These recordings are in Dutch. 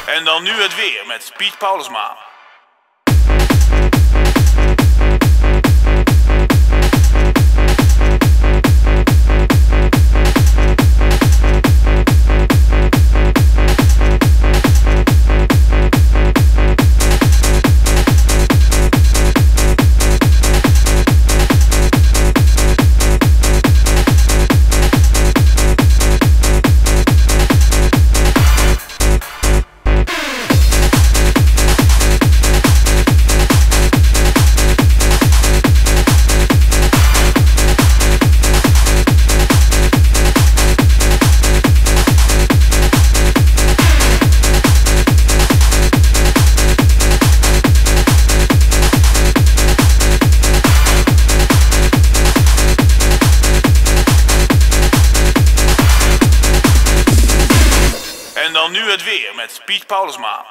En dan nu het weer met Piet Paulusma. En dan nu het weer met Piet Paulusma.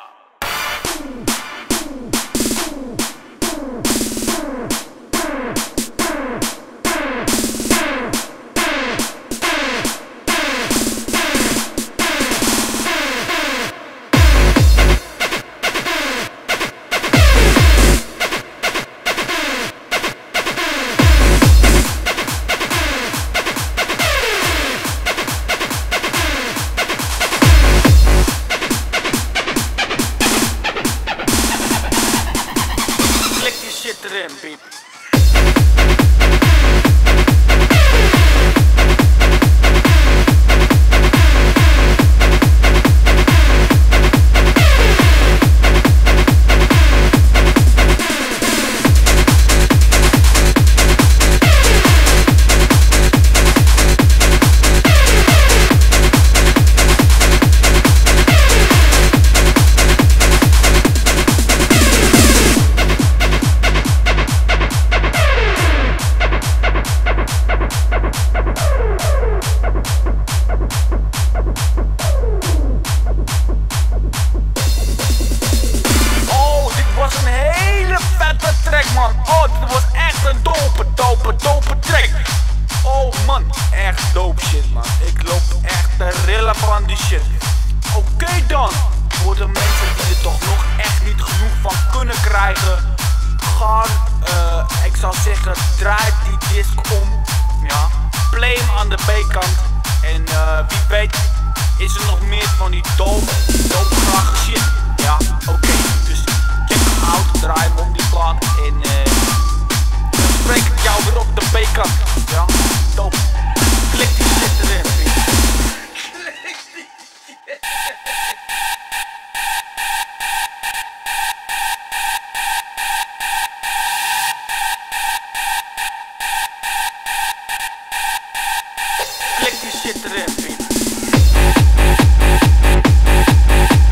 Erin, Piet. Man, oh, dit was echt een dope track. Oh man, echt dope shit man. Ik loop echt te rillen van die shit. Oké dan, voor de mensen die er toch nog echt niet genoeg van kunnen krijgen, ik zou zeggen, draai die disc om. Ja, play hem aan de B-kant. En wie weet is er nog meer van die dope graag shit. Ja, oké, dus check hem out, draai hem om die plaat. En dan spreek ik jou weer op de B-kant. Ja, top. Klik die shit erin, vriend. Klik die shit erin, vriend.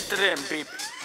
zit erin, piep.